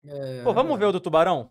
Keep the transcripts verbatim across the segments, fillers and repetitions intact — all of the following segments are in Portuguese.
É, Pô, vamos ver o do tubarão?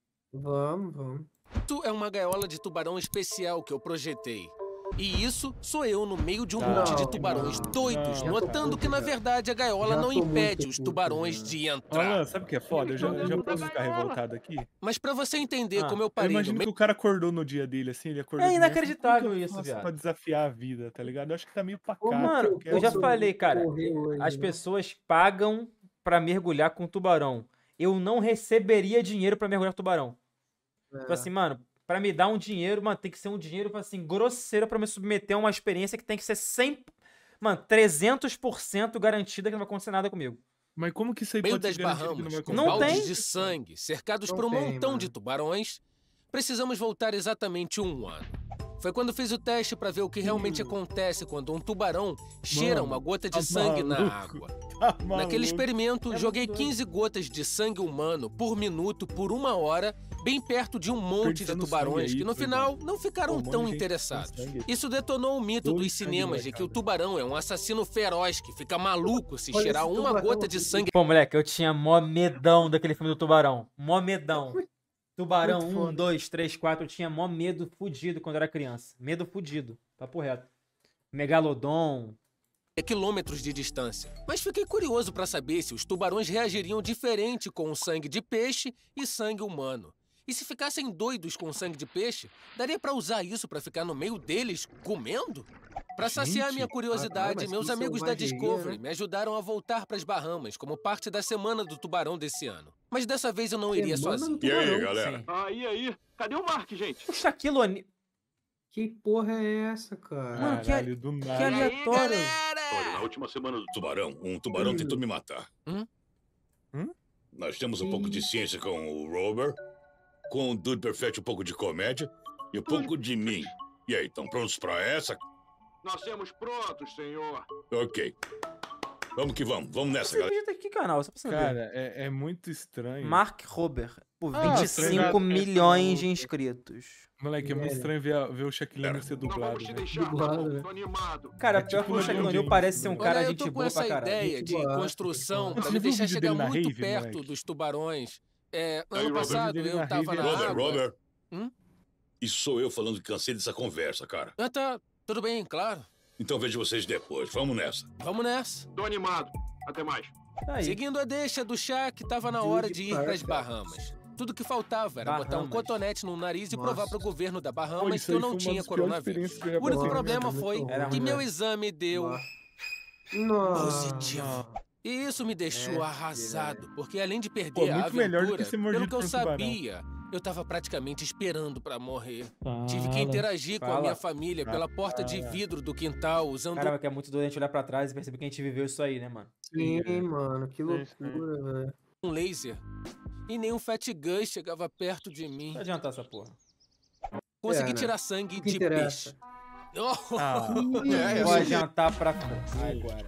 Vamos, vamos. Isso é uma gaiola de tubarão especial que eu projetei. E isso sou eu no meio de um Não, monte de tubarões não, doidos, não, notando que na já. verdade a gaiola Já não tô impede muito os puto, tubarões já. de entrar. Alan, sabe o que é foda? Eu já, eu já posso ficar revoltado aqui. Mas pra você entender Ah, como eu Eu parei no imagino que meio o cara acordou no dia dele, assim, ele acordou É de manhã, assim, como que inacreditável eu isso, faço viado. pra desafiar a vida, tá ligado? Eu acho que tá meio Como pacato. Mano, que eu eu já quero... falei, cara, morrer hoje, as né? pessoas pagam pra mergulhar com tubarão. Eu não receberia dinheiro pra mergulhar com tubarão. Tipo É. assim, mano, pra me dar um dinheiro, mano, tem que ser um dinheiro, assim, grosseiro pra me submeter a uma experiência que tem que ser cem... Mano, trezentos por cento garantida que não vai acontecer nada comigo. Mas como que isso aí meio pode das ser garantido que não Bahamas, vai com Não acontecer? baldes tem. de sangue, cercados Não por um tem, montão mano. de tubarões, precisamos voltar exatamente um ano. Foi quando fiz o teste pra ver o que realmente acontece quando um tubarão cheira Mano, uma gota de tá sangue na maluco. água. Tá Naquele maluco. experimento, É joguei muito doido. quinze gotas de sangue humano por minuto por uma hora, bem perto de um monte de Desperdiçando tubarões sangue aí, que no por final não ficaram Pô, um monte tão de gente interessados. desperdiçando sangue. Isso detonou o mito Dois dos sangue cinemas de que o marcado. tubarão é um assassino feroz que fica maluco se Olha cheirar esse uma tubarão gota de aqui. sangue. Pô, moleque, eu tinha mó medão daquele filme do tubarão. Mó medão. Tubarão Muito um, foda. dois, três, quatro. Eu tinha mó medo fudido quando era criança. Medo fudido. Papo reto. Megalodon. a quilômetros de distância. Mas fiquei curioso para saber se os tubarões reagiriam diferente com o sangue de peixe e sangue humano. E se ficassem doidos com sangue de peixe, daria para usar isso para ficar no meio deles comendo? Para saciar Gente, minha curiosidade, mas meus que amigos da selvageria, Discovery né? me ajudaram a voltar para as Bahamas como parte da Semana do Tubarão desse ano. Mas dessa vez eu não iria Semana sozinho. do E aí, tubarão. galera? Sim. Aí, aí, cadê o Mark, gente? O Shaquille O'Neal. Que porra é essa, cara? Mano, que- Caralho, do Que nada. aleatório. Olha, na galera! última semana do tubarão, um tubarão Hum. tentou me matar. Hum? Hum? Nós temos um pouco de ciência com o Robert, com o Dude Perfect um pouco de comédia e um pouco de mim. E aí, estão prontos pra essa? Nós temos prontos, senhor. Ok. Vamos que vamos. Vamos nessa, Você galera. acredita que canal? Só pra saber. Cara, é, é muito estranho. Mark Robert. Por Ah, vinte e estranho, cinco né? milhões de inscritos. Moleque, é muito Velho. estranho ver, a- ver o Shaquille O'Neal ser Não dublado, vamos te né? deixar, Dublado, Ramon. né? Tô animado. Cara, É pior tipo que o o Shaquille LeBron O'Neal James, parece ser um né? cara Olha, eu gente tô com boa pra essa caralho. ideia Gente de boa, construção gente pra boa. me Você viu o deixar vídeo chegar dele na muito rave, perto moleque? dos tubarões. É, Aí, ano Robert, passado dele eu na tava rave, na Robert, água. Robert. Hum? Isso sou eu falando que cansei dessa conversa, cara. Ah, tá. Tudo bem, claro. Então vejo vocês depois. Vamos nessa. Vamos nessa. Tô animado. Até mais. Tá aí. Seguindo a deixa do Shaq, tava na Dude hora de ir Parker. pras Bahamas. Tudo que faltava era botar um Bahamas. cotonete no nariz e Nossa. provar pro governo da Pô, Bahamas isso que eu aí não foi uma tinha das piores coronavírus. experiências que eu já O único passei. problema Nossa, foi muito Era que ruim, meu né? exame deu Nossa. positivo. E isso me deixou É, arrasado, porque além de Pô, perder a muito melhor do aventura, que ser pelo mordido que eu por um tubarão. sabia, eu tava praticamente esperando pra morrer. Fala. Tive que interagir com a Fala. minha família pela porta de Fala. vidro do quintal, usando Caramba, que é muito doido a gente olhar pra trás e perceber que a gente viveu isso aí, né, mano? Sim, mano. Que Sim, sim. loucura, velho. um laser. E nenhum Fat Gus chegava perto de mim. Não adianta essa porra. Consegui É, né? tirar sangue O que de interessa? peixe. Oh, Ah, é, Vou eu- adiantar pra... Agora.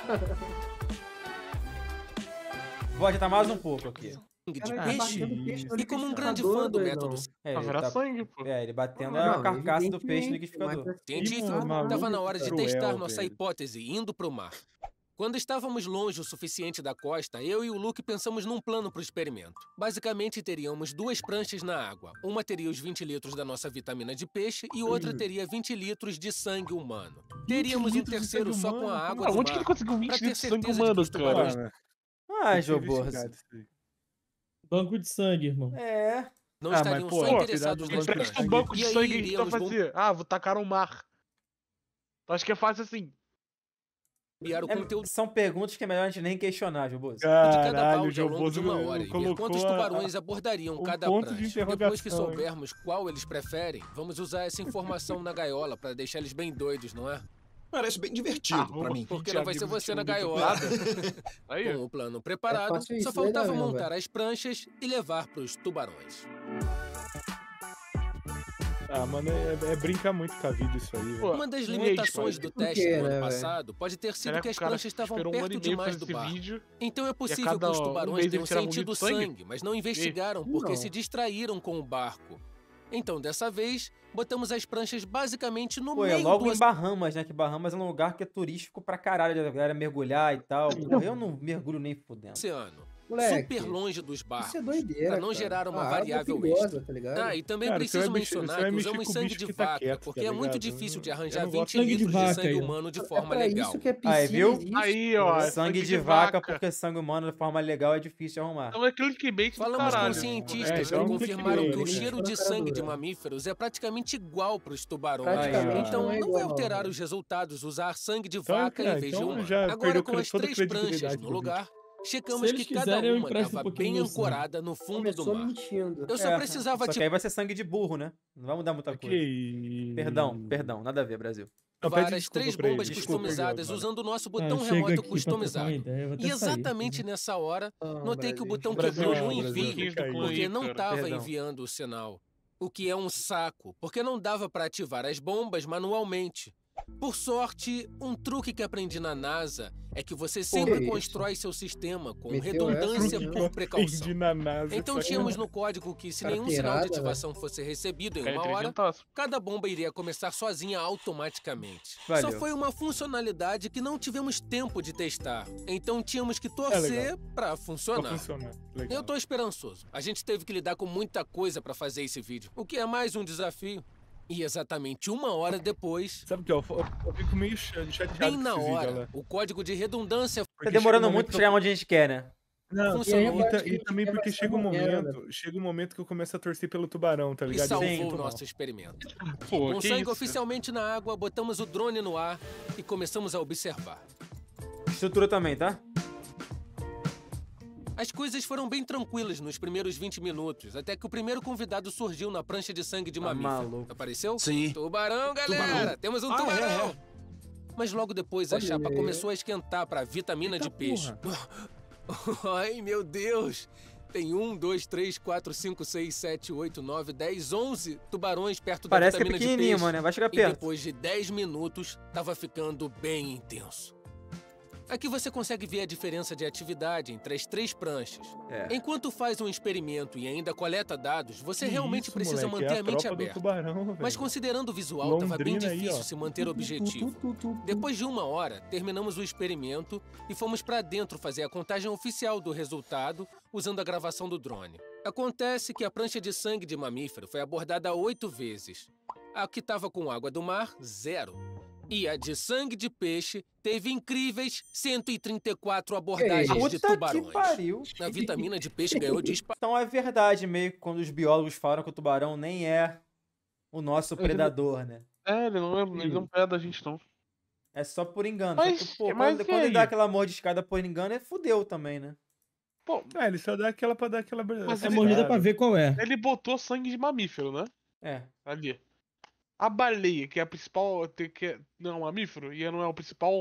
Vou adiantar mais um pouco aqui. sangue de Cara, Ah, ele peixe. batendo peixe no E como um grande liquidificador, fã do doidão. método É, Pra ele, virar tá- sangue, pô. é, ele batendo Não, a carcaça do peixe no evidentemente, liquidificador. mas- científico, Ih, maluco, estava na hora de cruel, testar nossa velho. hipótese indo pro mar. Quando estávamos longe o suficiente da costa, eu e o Luke pensamos num plano pro experimento. Basicamente, teríamos duas pranchas na água. Uma teria os vinte litros da nossa vitamina de peixe e outra teria vinte litros de sangue humano. Teríamos um litros de terceiro sangue só com humano? a água Ah, do onde que ele mar. conseguiu Pra vinte ter litros de sangue certeza de que humano, os cara? tubarões- Mano, Ah, tem que Jô investigar Borges. isso aí. Banco de sangue, irmão. É. Não Ah, mas, estariam pô, só tirar do interessados nas banco de Empresta pranchas. um banco de E aí sangue, o que tu vai iríamos fazer? Ah, vou tacar no mar. Tu acha que é fácil assim? bombear o É, conteúdo são perguntas que é melhor a gente nem questionar, Jô Borges. de cada Caralho, o balde ao longo de Joboso uma hora e ver colocou quantos a- tubarões abordariam um cada ponto de prancha. interrogação, Depois que hein? soubermos qual eles preferem, vamos usar essa informação na gaiola pra deixar eles bem doidos, não é? Parece bem divertido Ah, pra vamos. mim. Porque não vai ser você na Muito gaiola. Aí, Com o plano preparado, fácil isso, só né, faltava Gabriel, montar as pranchas e levar pros tubarões. Ah, mano, é, é brincar muito com a vida isso aí, velho. Pô, Uma das um limitações mês, do Por teste quê, do né, ano velho? passado pode ter sido será que que as o cara pranchas estavam esperou um ano perto e meio pra demais fazer do esse bar. vídeo? Então é possível cada que os um tubarões mês ele tenham tirava um sentido litro de sangue? sangue, mas não investigaram porque Não. se distraíram com o barco. Então, dessa vez, botamos as pranchas basicamente no Pô, é meio logo do em Bahamas, né? Que Bahamas é um lugar que é turístico pra caralho, a galera mergulhar e tal. Porra, eu não mergulho nem fudendo. oceano. Moleque, super longe dos barcos. isso é doideira, Pra não cara. gerar uma A água é variável perigosa, extra. tá ligado? Ah, e também Cara, você vai preciso mexer- você mencionar vai que mexer usamos com o sangue bicho de que tá vaca, quieto, porque tá é muito ligado? difícil de Eu arranjar não gosto vinte de sangue de litros de vaca sangue aí, ó. humano de É forma pra legal. isso que é piscina Aí, viu? existe, Aí, ó. cara. é Sangue de vaca, porque sangue humano de forma legal é difícil de arrumar. Então é clickbait do Falamos com caralho. cientistas É, que então confirmaram clickbait, que o né? cheiro de Cara sangue de dura. mamíferos é praticamente igual para os tubarões. Praticamente Então não é não vai igual, alterar né? os resultados usar sangue de Então, vaca cara, em vez de então humano. já Agora, perdeu com as toda a três pranchas credibilidade no do lugar, checamos Se eles que cada quiserem, eu uma empresto estava um pouquinho bem do meu sangue. ancorada no fundo do Começou mar. mentindo. Eu só É, precisava Só de que aí vai ser sangue de burro, né? Não vai mudar muita coisa. Que... Perdão, perdão, nada a ver, Brasil. Não, pede várias desculpa três pra ele, bombas desculpa, customizadas Gabriel. usando o nosso Ah, botão chega remoto aqui pra trocar uma customizado. ideia, eu vou até E sair, exatamente entendeu? nessa hora, Ah, notei que o Brasil. botão Brasil, quebrou no Brasil, envio, Brasil. porque não Cara. estava Perdão. enviando o sinal. O que é um saco, porque não dava para ativar as bombas manualmente. Por sorte, um truque que aprendi na NASA é que você sempre isso? constrói seu sistema com Meteu redundância essa, né? por precaução. Entendi na NASA. Então sacanagem. tínhamos no código que se nenhum Carteirada, sinal de ativação fosse recebido em Cara, uma hora, inteligentaço. cada bomba iria começar sozinha automaticamente. Valeu. Só foi uma funcionalidade que não tivemos tempo de testar. Então tínhamos que É torcer legal. pra Pra funcionar. funcionar. Legal. Eu tô esperançoso. A gente teve que lidar com muita coisa pra fazer esse vídeo, o que é mais um desafio. E exatamente uma hora depois, Sabe o que? Eu, eu, eu fico meio cha- chateado bem com na esse vídeo, hora, olha. o código de redundância Porque Tá demorando chega um muito momento pra que eu- chegar onde a gente quer, né? Não, funcionou. e, eu ta- acho que e também vai porque ser chega um uma merda. momento, chega um momento que eu começo a torcer pelo tubarão, tá e ligado? Eu salvou sinto o mal. nosso experimento. Pô, Com que sangue isso? oficialmente na água, botamos o drone no ar e começamos a observar. Estrutura também, tá? As coisas foram bem tranquilas nos primeiros vinte minutos, até que o primeiro convidado surgiu na prancha de sangue de Tá mamífero. maluco. Apareceu? Sim. Tubarão, galera! Tubarão. Temos um Ah, tubarão! é, é. Mas logo depois a Olha chapa aí. começou a esquentar para vitamina Eita de peixe. porra. Ai, meu Deus! Tem um, dois, três, quatro, cinco, seis, sete, oito, nove, dez, onze tubarões perto Parece da que é vitamina de pequenininho, peixe. mano. Vai chegar E perto. depois de dez minutos, tava ficando bem intenso. Aqui você consegue ver a diferença de atividade entre as três pranchas. É. Enquanto faz um experimento e ainda coleta dados, você Que realmente isso, precisa moleque, manter é a mente tropa do aberta. tubarão, Mas velho. considerando o visual, tava bem Londrina aí, difícil ó. se manter objetivo. Tu, tu, tu, tu. Depois de uma hora, terminamos o experimento e fomos pra dentro fazer a contagem oficial do resultado usando a gravação do drone. Acontece que a prancha de sangue de mamífero foi abordada oito vezes. A que estava com água do mar, zero. E a de sangue de peixe teve incríveis cento e trinta e quatro abordagens Ei, de Puta que tubarões. pariu. A vitamina de peixe ganhou disparado. Então é verdade meio que quando os biólogos falam que o tubarão nem é o nosso predador, né? É, ele não, é, ele não pega a gente, não. É só por engano. Mas- Só que, pô, mas quando, e quando ele dá aí? aquela mordiscada por engano, é fudeu também, né? Pô, Ah, ele só dá aquela pra dar aquela... Mas É ele- mordida pra ver qual é. ele botou sangue de mamífero, né? É. Ali. A baleia, que é a principal. te- Que é, não é um mamífero, e não é o principal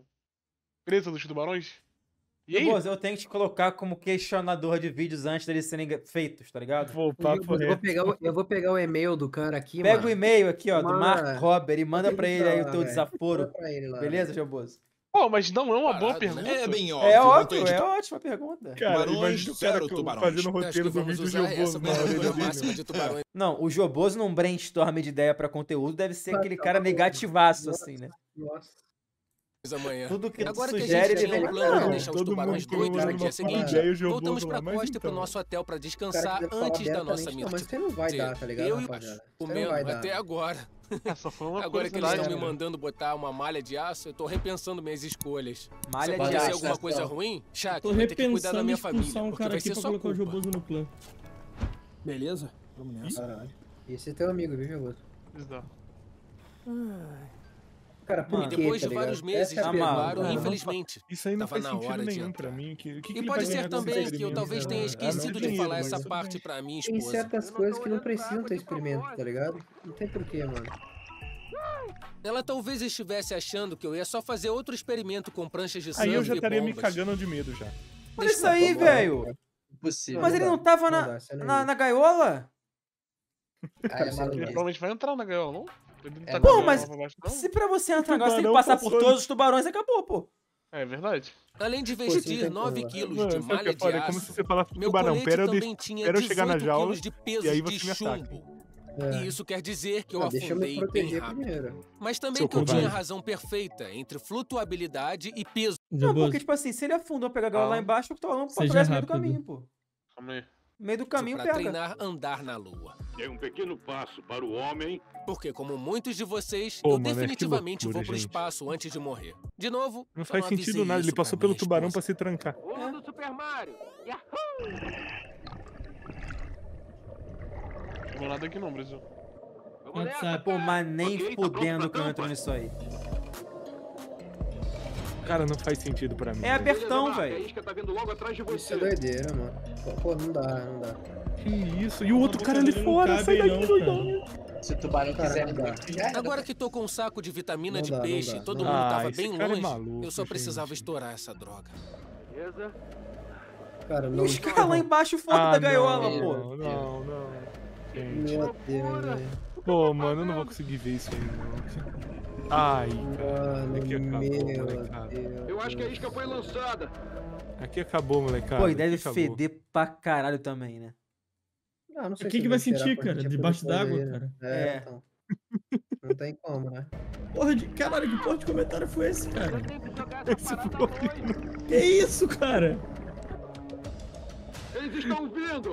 presa dos tubarões. E aí? Boas, eu tenho que te colocar como questionador de vídeos antes deles serem feitos, tá ligado? Pô, o Eu papo vou, é... pegar o, eu vou pegar o e-mail do cara aqui, Pega mano. o e-mail aqui, ó, do Manda- Mark Robert e manda pra ele aí o teu velho. desaforo. Manda pra ele lá, Beleza, velho. Joboso? Pô, mas não é uma boa Parado, né? pergunta. É bem óbvio. É quanto a óbvio, gente é tá- ótima pergunta. Cara, Tubarões, imagina o cara zero co- tubarões. fazendo o Acho que roteiro do vamos vídeo usar essa jogoso na pra orelha número dele. máximo de tubarões. Não, o Joboso num brainstorm de ideia pra conteúdo deve ser aquele Tá cara bom. negativaço, assim, né? Nossa. Amanhã. Tudo que tu Agora que a sugere, gente ele tinha vem um plano pra Não, deixar os todo tubarões mundo doidos no comemorando dia uma seguinte, ideia e o Joboso voltamos lá, pra mas costa pro então. nosso hotel pra O cara descansar quiser falar antes da nossa abertamente, não, mas mirte. você não vai dar, tá ligado, Eu e o rapaziada? Você não comendo vai dar. até agora. Essa foi uma Agora que eles curiosidade, estão me né? mandando botar uma malha de aço, eu tô repensando minhas escolhas. Malha Se de acontecer aço. alguma coisa ruim, chat, Tô vai ter que cuidar da repensando em minha expulsar família, um porque cara vai aqui ser pra só colocar o culpa. Joboso no clã. Beleza, vamos nessa. Caralho. Esse é teu amigo, viu, Jogoso? Exato. Cara, por Mano, quê, Depois de tá vários ligado? meses Essa é a de Amado, preparo, mano. infelizmente. Isso aí não Tava faz na sentido hora de nenhum entrar. pra mim. Que, que que E ele pode vai ser ganhar com esse também que eu experimento, talvez tenha né? esquecido Ah, não de tem falar dinheiro, essa mas parte tudo pra minha Tem esposa. certas coisas que não precisam ter experimento, tá ligado? Não tem porquê, mano. Ela talvez estivesse achando que eu ia só fazer outro experimento com pranchas de bem. sangue Aí eu já e estaria me bombas. cagando de medo já. Olha isso aí, Vambora, velho. cara. Impossível. Mas ele não tava na, dá, você não na, é na gaiola? Ah, é Ele maluquice. provavelmente vai entrar na gaiola, não? Ele não É, tá pô, na gaiola mas pra baixo, não? Se pra você entrar agora, você tem que Tubarão passar por passou- todos os tubarões, acabou, pô. É verdade. Além de Pô, sim, vestir tem nove como, quilos Mano, de sabe o que malha é de foda? É como se aço, você falasse pro meu tubarão, colete pera eu, também deixo- tinha pera eu chegar na dezoito jaula quilos de peso e aí de você me ataca. chumbo. É. E isso quer dizer que eu Ah, deixa eu me afundei bem proteger rápido. primeiro. Mas também Seu que eu tinha a covarde. razão perfeita entre flutuabilidade e peso. Não, Jaboso, porque, tipo assim, se ele afundou pegar a gaiola lá Ah. embaixo, o Tubarão pode Seja pegar esse meio do rápido. caminho, pô. Calma aí. No meio do caminho Pra pega. treinar andar na lua. É um pequeno passo para o homem. Porque, como muitos de vocês, Pô, eu mano, é que definitivamente loucura, vou pro gente. espaço antes de morrer. De novo, Não eu faz avisei sentido nada. Ele isso passou pra pelo minha tubarão pra esposa. se trancar. Pulo do Super Mario. Não vou nada aqui não, Brasil. Vamos nessa, WhatsApp. Pô, cara. mas nem Ok, tá pronto fudendo que pra eu entro tampa? nisso aí. Cara, não faz sentido pra mim. É velho. Beleza, abertão, Mark, A velho. isca tá vindo logo atrás de Isso é você. doideira, mano. Pô, Pô, não dá, não dá. Que isso? E o outro boca cara ali dele não fora, cabe sai aí daqui, não, doidão. Se o tubarão Cara, quiser não dá. muito, já era. Agora que tô com um saco de vitamina Não de dá, não peixe dá, e todo não mundo dá. Ah, tava esse bem cara é longe, maluco, eu só precisava gente. estourar essa droga. Beleza? Cara, E não. os caras lá embaixo fora Ah, da gaiola, não, pô. Não, não, não. Gente. Meu Deus, velho. Pô, mano, eu não vou conseguir ver isso aí, não. Ai, cara. Mano, Aqui acabou, meu molecada. Deus. Eu acho que a isca foi lançada. Aqui acabou, molecada. Pô, e aqui deve acabou. feder pra caralho também, né? Ah, não sei Quem se que vai cheirar sentir, pra cara? gente é Debaixo coisa d'água, aí, né? cara? É, É. então. Não tem como, né? Porra de. Caralho, que porra de comentário foi esse, cara? Eu tenho que jogar essa parada longe. Que isso, cara? Eles estão vindo.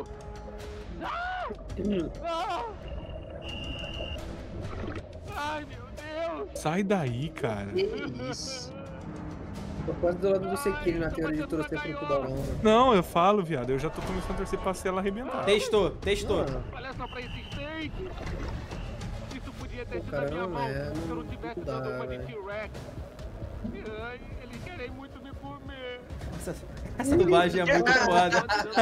Ai, meu Deus. Sai daí, cara. Que isso? Tô quase do lado do Sekiro na teoria de torcer pro tubarão, né? Não, eu falo, viado. Eu já tô começando a torcer pra ela arrebentar. Testou, testou. Mano, Olha só pra esse steak. Isso podia ter Pô, sido a minha caramba, mão é, se eu não não- tivesse não dá, dado uma de velho. T-Rex. Ai, eles querem muito me comer. Essa, essa dublagem é muito foda.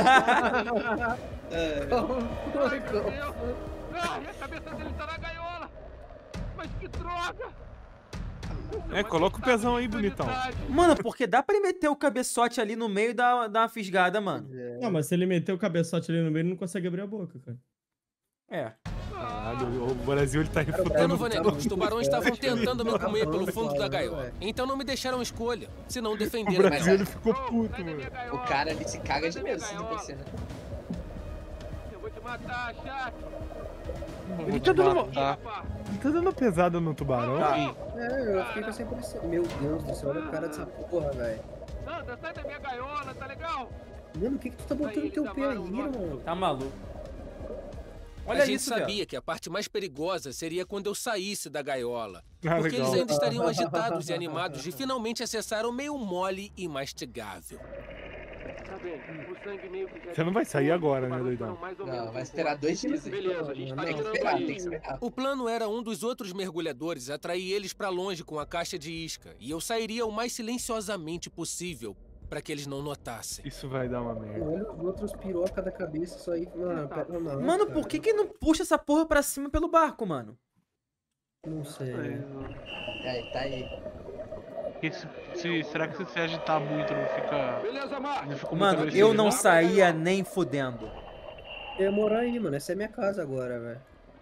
Ai, meu Deus. Ai, a cabeça dele tá na gaiola. Mas que droga. É, coloca o pezão aí, bonitão. Mano, porque dá pra ele meter o cabeçote ali no meio e dar, dar uma fisgada, mano. Não, mas se ele meter o cabeçote ali no meio, ele não consegue abrir a boca, cara. É. Caralho, o Brasil ele tá Eu refutando. não vou negar, os tubarões estavam forte, tentando me velho. comer pelo fundo da Claro, gaiola. velho. Então não me deixaram escolha, se não O defenderam. Brasil ele Mas, ficou puto, mano. O cara ali se caga de medo se acontecer, né? Eu vou te matar, chat. Ele tá dando, uma- Tá. ele tá dando pesada no tubarão. Tá. É, eu fiquei com essa impressão. Meu Deus do céu, olha a cara dessa porra, velho. Sandra, sai da minha gaiola, tá legal? Mano, o que que tu tá botando no teu pé aí, irmão? Tá maluco. Olha a gente isso, sabia velho. que a parte mais perigosa seria quando eu saísse da gaiola. Ah, Porque legal. eles ainda estariam agitados e animados de finalmente acessar o meio mole e mastigável. Tá bem, o sangue meio que já Você não vai sair agora, né, tubarões doidão? foram mais ou Não, menos vai um esperar dois dias aí. Beleza, a gente tá Não, Tem que tirando esperar, aí. tem que esperar. O plano era um dos outros mergulhadores atrair eles pra longe com a caixa de isca, e eu sairia o mais silenciosamente possível pra que eles não notassem. Isso vai dar uma merda. Olha os outros piroca da cabeça, isso aí. Mano, pera, não, Mano, cara. por que que não puxa essa porra pra cima pelo barco, mano? Não sei. né? Aí, tá aí. E se, se- será que se se agitar muito não fica. Beleza, Mark. Não fica muito Mano, agressivo, eu não não? saía nem fudendo. Eu ia morar aí, mano. Essa é minha casa agora, velho.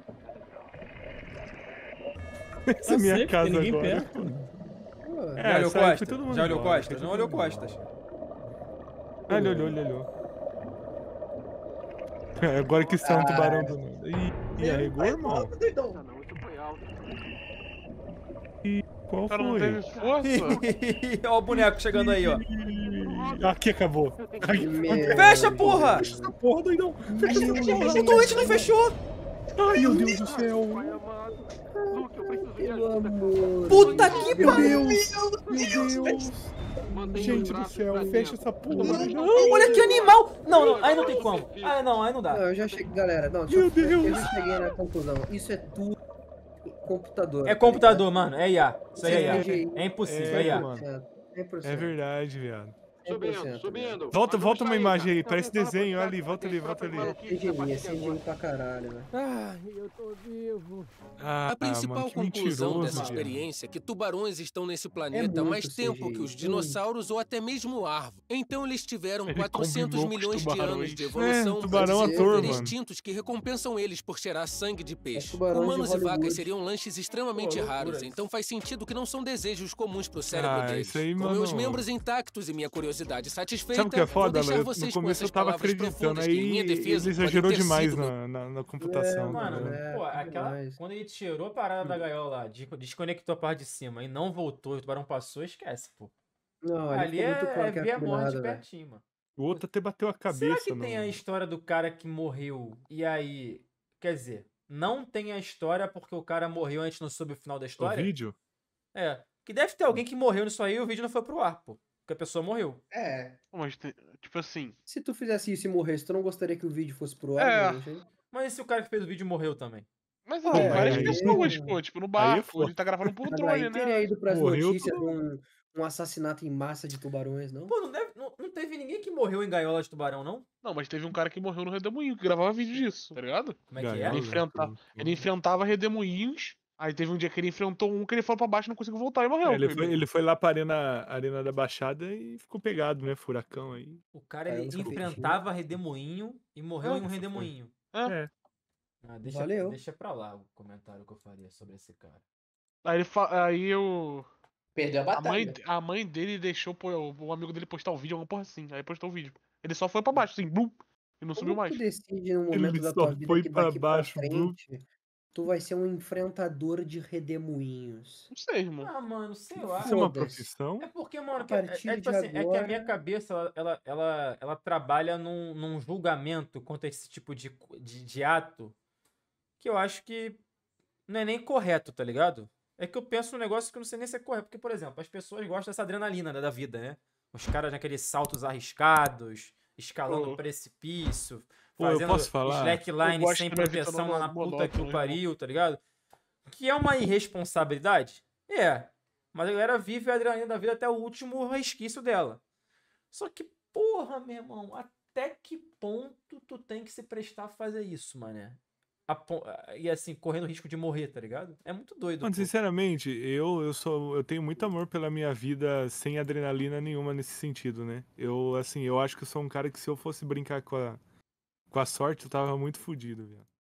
Essa é minha Sei, porque casa ninguém agora. perto, mano. Pô, É, Já olhou essa aí foi costas? todo mundo Já olhou embora, costas? foi Não todo olhou mundo costas. Ah, ele olhou, ele olhou. É, agora que sai um tubarão do nada. Ih, e arregou, irmão? Ah, não, isso foi alto. Qual O cara não teve foi? força. Ó o boneco chegando aí, ó. Aqui acabou. Ai, Meu Fecha, porra! essa porra, doidão. O doente não fechou! Ai, meu Deus do céu. Pai amado. Luke, eu preciso de Pelo ajuda. amor. Puta que Meu pariu! Deus. Meu Deus. Mantenha os Gente do braços céu, pra fecha dentro. essa porra. Não, olha que animal! Não, não, aí não tem como. Ah, não, aí não dá. Não, eu já cheguei. Galera, não, deixa Meu eu, eu Deus. já cheguei na conclusão. Isso é tudo computador. É tá computador, mano. É I A. Isso aí é I A. Sim. É impossível, É, é I A. mano. cem por cento. É verdade, viado. Subindo, subindo. Volta, Mas volta não uma está imagem aí, ainda. parece Alguém fala pro desenho, chat ali, que volta tem ali, que volta ali. falar que C G I, tá é C G I pra caralho, velho. Ai, eu tô vivo. Ah, A principal mano, que conclusão mentiroso, dessa viado. experiência é que tubarões estão nesse planeta há muito mais tempo C G I, que os muito. dinossauros ou até mesmo árvores. Então eles tiveram Ele quatrocentos combinou com os milhões de tubarões. anos de É, evolução tubarão pra ator, desenvolver mano. instintos que recompensam eles por cheirar sangue de peixe. tubarão de Humanos e Hollywood. vacas seriam lanches extremamente Pô, loucura raros, isso. então faz sentido que não são desejos comuns pro cérebro Ah, deles. isso aí, Com mano. meus membros intactos e minha curiosidade curiosidade satisfeita, Sabe o que é vou foda, deixar Léo? vocês No com começo eu essas tava palavras acreditando, profundas que, em aí minha ele defesa, exagerou podem ter demais sido- na, na, na computação. tá Mano, ligado? É, pô, aquela. demais. Quando ele tirou a parada da gaiola lá, de- desconectou a parte de cima e não voltou, e o tubarão passou, esquece, pô. Não, ali Ali ficou muito é, claro é que ver era a morte de combinado, velho. pertinho, mano. O outro até bateu a cabeça. Será que no... tem a história do cara que morreu e aí. Quer dizer, não tem a história porque o cara morreu e a gente não soube o final da O história? vídeo? É. Que deve ter alguém que morreu nisso aí e o vídeo não foi pro ar, pô. Porque a pessoa morreu. É. Mas, tem- tipo assim. Se tu fizesse isso e morresse, tu não gostaria que o vídeo fosse pro ar? É. Meu jeito? Mas e se o cara que fez o vídeo morreu também? Mas Pô, não, é, várias aí- pessoas, pô, tipo, no aí é barco, foda. ele tá gravando por Mas drone, aí teria né? ido pras Morreu notícias tudo. um, um assassinato em massa de tubarões, não? Pô, não, deve, não, não teve ninguém que morreu em gaiola de tubarão, não? Não, mas teve um cara que morreu no Redemoinho, que gravava vídeo disso, tá ligado? Como é que é? Gaiola, Ele enfrenta- tudo. Ele enfrentava Redemoinhos, aí teve um dia que ele enfrentou um que ele foi pra baixo e não conseguiu voltar e morreu. É, ele, foi, ele foi lá pra arena, arena da Baixada e ficou pegado, né? Furacão aí. O cara Ah, eu ele não sabia. enfrentava redemoinho e morreu Ah, em um isso foi. redemoinho. É. É. Ah, deixa, Valeu. deixa pra lá o comentário que eu faria sobre esse cara. Aí ele fa... aí eu. Perdeu a A mãe, batalha. a mãe dele deixou pô, o amigo dele postar o vídeo, alguma porra assim. Aí postou o vídeo. Ele só foi pra baixo, assim, blum, e não subiu Como mais. tu decide num Ele momento da só tua vida foi que pra daqui baixo, pra Blue. frente tu vai ser um enfrentador de redemoinhos? Não sei, irmão. Ah, mano, sei lá. Isso é uma Foda-se. profissão? É porque, mano, A que, é, partir é, tipo de assim, é que a minha agora- cabeça, ela, ela, ela, ela trabalha num, num julgamento contra esse tipo de, co- de, de ato que eu acho que não é nem correto, tá ligado? É que eu penso num negócio que eu não sei nem se é correto. Porque, por exemplo, as pessoas gostam dessa adrenalina, né, da vida, né? Os caras naqueles saltos arriscados, escalando Pô. precipício, Pô, eu fazendo posso falar? slackline Eu gosto sem da minha vida proteção no- lá na no puta que monótono, o irmão. pariu, tá ligado? Que é uma irresponsabilidade? É. Mas a galera vive a adrenalina da vida até o último resquício dela. Só que, porra, meu irmão, até que ponto tu tem que se prestar a fazer isso, mané? A pon- E assim, correndo risco de morrer, tá ligado? É muito doido. Mano, pô. sinceramente, eu, eu sou. Eu tenho muito amor pela minha vida sem adrenalina nenhuma nesse sentido, né? Eu, assim, eu acho que eu sou um cara que se eu fosse brincar com a, com a sorte, eu tava muito fudido, velho.